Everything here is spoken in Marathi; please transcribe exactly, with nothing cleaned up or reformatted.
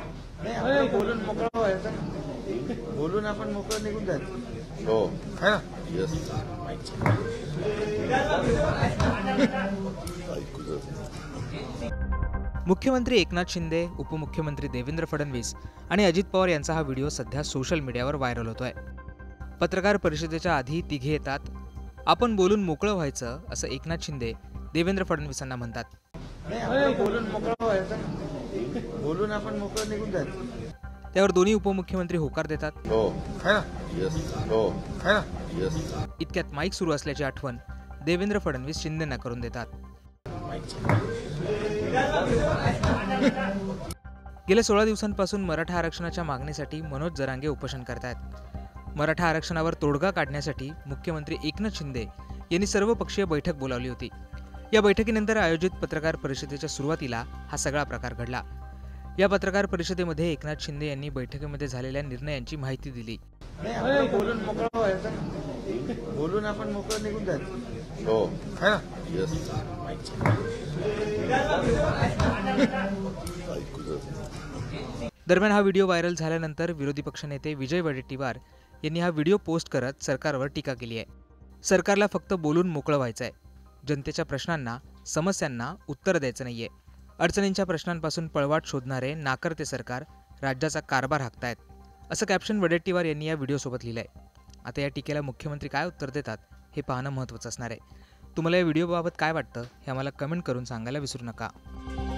नाही आपण बोलून मोकळं व्हायचं ना, बोलून आपण मोकळं निघून जायचं. हो है ना. येस मुख्यमंत्री एकनाथ शिंदे, उपमुख्यमंत्री देवेंद्र फडणवीस आणि अजित पवार यांचा हा व्हिडिओ सध्या सोशल मीडियावर व्हायरल होतोय. पत्रकार परिषदेच्या आधी तिघे येतात. आपण बोलून मोकळं व्हायचं असं एकनाथ शिंदे देवेंद्र फडणवीसांना म्हणतात. नाही आपण बोलून मोकळं व्हायचं ना, बोलून आपण मोकळं निघून जायचं. त्यावर दोन्ही उपमुख्यमंत्री होकार देतात. हो है ना. येस हो है ना. येस इतक्यात माईक सुरू असल्याची आठवण देवेंद्र फडणवीस शिंदेंना करून देतात. गेल्या सोळा दिवसांपासून मराठा आरक्षणाच्या मागणीसाठी मनोज जरांगे उपोषण करतायत. मराठा आरक्षणावर तोडगा काढण्यासाठी मुख्यमंत्री एकनाथ शिंदे यांनी सर्वपक्षीय बैठक बोलावली होती. या बैठकीनंतर आयोजित पत्रकार परिषदेच्या सुरुवातीला हा सगळा प्रकार घडला. या पत्रकार परिषदेमध्ये एकनाथ शिंदे यांनी बैठकीमध्ये झालेल्या निर्णयांची माहिती दिली. नाही आपण बोलून मोकळं व्हायचं ना, बोलून आपण मोकळं निघून जायचं. हो है ना. येस दरम्यान हा व्हिडिओ व्हायरल झाल्यानंतर विरोधी पक्षनेते विजय वडेट्टीवार यांनी हा व्हिडिओ पोस्ट करत सरकारवर टीका केली आहे. सरकारला फक्त बोलून मोकळं व्हायचं आहे. जनतेच्या प्रश्नांना, समस्यांना उत्तर द्यायचं नाहीये. अडचणींच्या प्रश्नांपासून पळवाट शोधणारे नाकर्ते सरकार राज्याचा कारभार हाकतायत, असं कॅप्शन वडेट्टीवार यांनी या व्हिडिओसोबत लिहिलंय. आता या टीकेला मुख्यमंत्री काय उत्तर देतात हे पाहणं महत्त्वाचं असणार आहे. तुम्हाला या व्हिडिओबाबत काय वाटतं हे आम्हाला कमेंट करून सांगायला विसरू नका.